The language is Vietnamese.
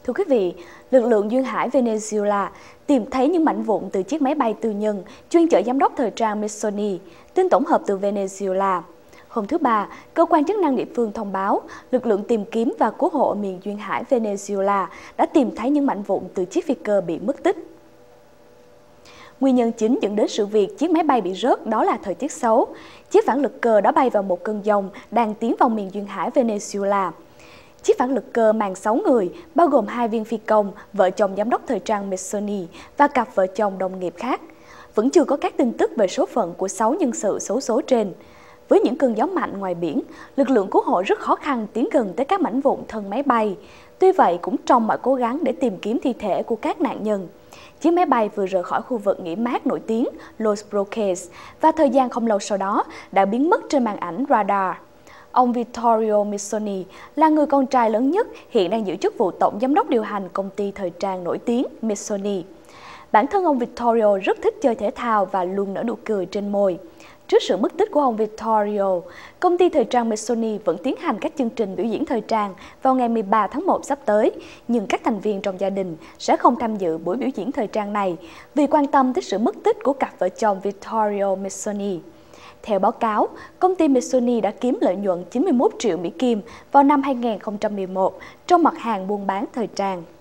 Thưa quý vị, lực lượng duyên hải Venezuela tìm thấy những mảnh vụn từ chiếc máy bay tư nhân chuyên chở giám đốc thời trang Missoni, tin tổng hợp từ Venezuela. Hôm thứ Ba, cơ quan chức năng địa phương thông báo lực lượng tìm kiếm và cứu hộ ở miền duyên hải Venezuela đã tìm thấy những mảnh vụn từ chiếc phi cơ bị mất tích. Nguyên nhân chính dẫn đến sự việc chiếc máy bay bị rớt đó là thời tiết xấu. Chiếc phản lực cơ đã bay vào một cơn giông đang tiến vào miền duyên hải Venezuela. Chiếc phản lực cơ mang 6 người, bao gồm 2 viên phi công, vợ chồng giám đốc thời trang Missoni và cặp vợ chồng đồng nghiệp khác. Vẫn chưa có các tin tức về số phận của 6 nhân sự xấu số trên. Với những cơn gió mạnh ngoài biển, lực lượng cứu hộ rất khó khăn tiến gần tới các mảnh vụn thân máy bay. Tuy vậy, cũng trong mọi cố gắng để tìm kiếm thi thể của các nạn nhân. Chiếc máy bay vừa rời khỏi khu vực nghỉ mát nổi tiếng Los Roques và thời gian không lâu sau đó đã biến mất trên màn ảnh radar. Ông Vittorio Missoni là người con trai lớn nhất hiện đang giữ chức vụ tổng giám đốc điều hành công ty thời trang nổi tiếng Missoni. Bản thân ông Vittorio rất thích chơi thể thao và luôn nở nụ cười trên môi. Trước sự mất tích của ông Vittorio, công ty thời trang Missoni vẫn tiến hành các chương trình biểu diễn thời trang vào ngày 13 tháng 1 sắp tới, nhưng các thành viên trong gia đình sẽ không tham dự buổi biểu diễn thời trang này vì quan tâm tới sự mất tích của cặp vợ chồng Vittorio Missoni. Theo báo cáo, công ty Missoni đã kiếm lợi nhuận 91 triệu Mỹ Kim vào năm 2011 trong mặt hàng buôn bán thời trang.